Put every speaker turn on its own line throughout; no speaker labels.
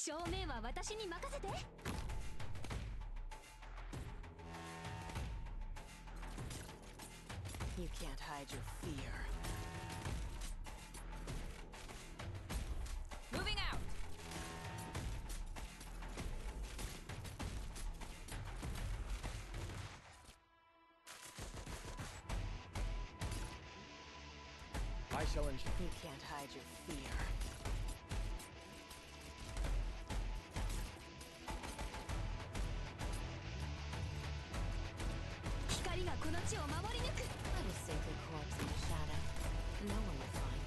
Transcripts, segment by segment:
正面は私に任せて。
You can't hide your fear.
Moving out!
I shall ensure.
You can't hide your fear.
光がこの地を守り抜く。
Let us sink a corpse in the shadow. No one will find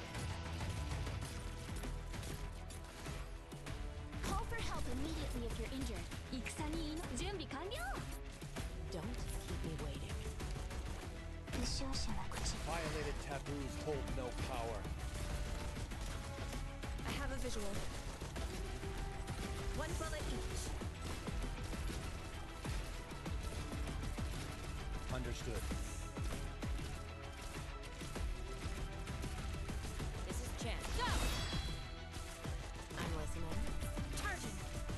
it.
Call for help immediately if you're injured. 戦に準備完了。
Don't keep me waiting.
不祥者の口。
Violated taboos hold no power.
I have a visual. One bullet each.
Understood.
This is chance. Go!
I'm listening.
Charging!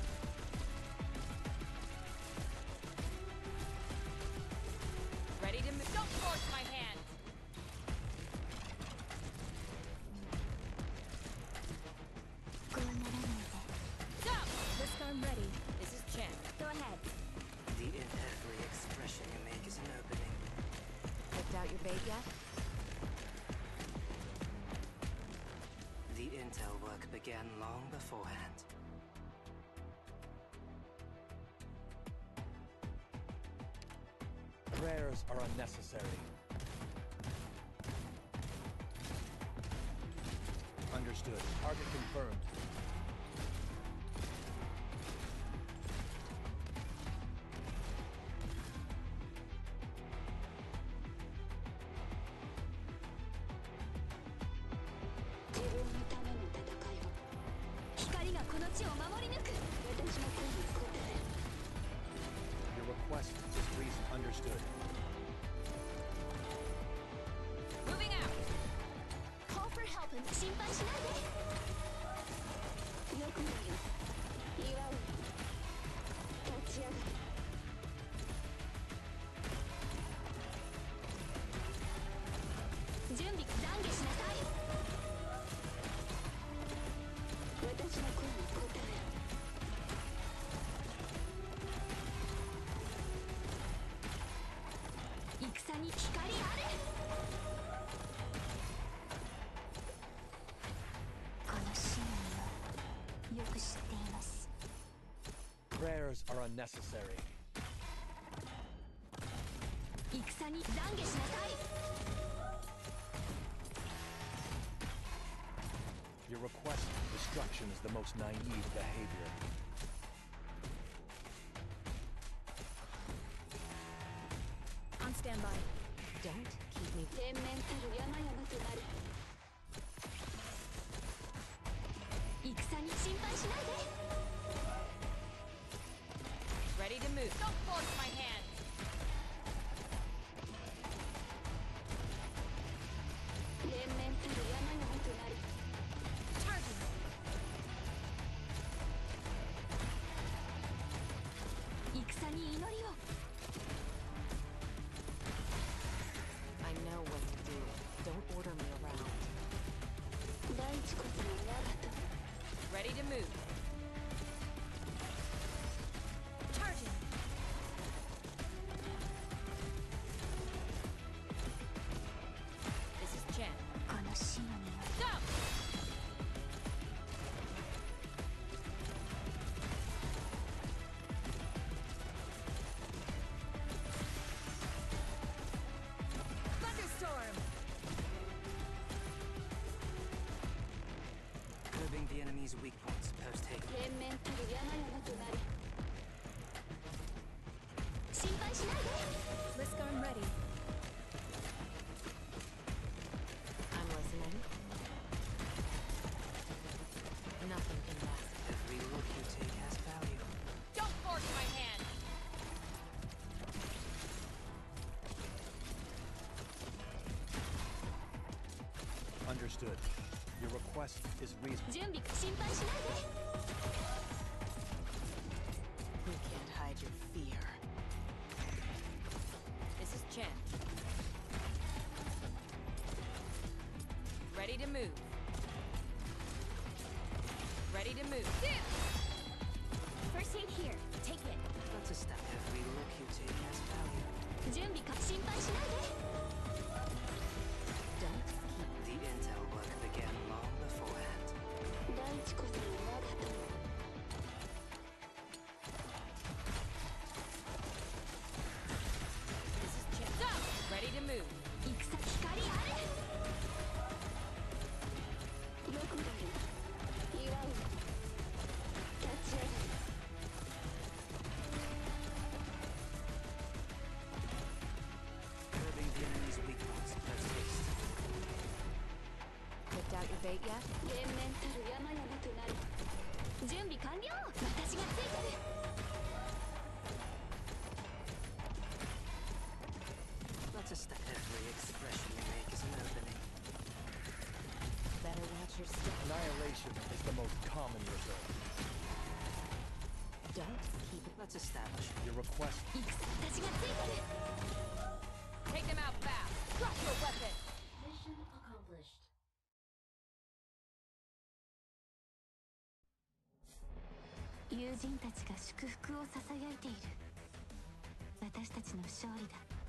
Ready to move. Don't force my hand! Go! Disarm ready. This is chance.
Go ahead.
The every expression you make is an opening.
Picked out your bait yet?
The intel work began long beforehand.
Prayers are unnecessary. Understood. Target confirmed. Your request is reason understood.
Moving out!
Call for help and 心配しないで。よくないよ。祝う。立ち上がる。準備、懺悔しなさい。私の声に答えろ。戦に光あれ。このシーンをよく知っています。
Prayers are unnecessary.
戦に懺悔しなさい。
Your request for destruction is the most naive behavior.
On standby.
Don't keep me.
天面たる山々となる。戦に心配しないで。
Ready to move. Don't force my hand!
天面たる山々となる。
Charging!
戦に祈りを。
I know what to do. Don't order me around.
大地こその長と。
Ready to move. Charging! This is Chen.
このシーンに
Go! Thunderstorm!
Curbing the enemy's weak points post-haste.
天面たる山々となる。心配しないで。
Disarm ready.
I'm listening. Nothing can last.
Every look you take has value.
Don't force my hand!
Understood. Your request is reasonable.
準備、心配しないで。
fear. This is Chen. Ready to move. Ready to move.
First aid here. Take it.
Not a step every look you take has value.
準備か心配しないで
Don't keep
The intel work began long beforehand.
大地こそ我が友
This is Chen. Go! Ready to move.
行く先光あれ
よくだけど祝うよ立ち上がる
Curbing the enemy's weak points. Let's taste.
Picked out your bait yet?
幻面たる山々となる
準備完了私がついてる
Not a step every expression you make is an opening.
Better watch your step.
Annihilation is the most common result.
Don't keep it.
Let's establish.
Your request
行く私がついてる
Take them out fast. Drop your weapon.
Mission accomplished 友人たちが祝福をささやいている私たちの勝利だ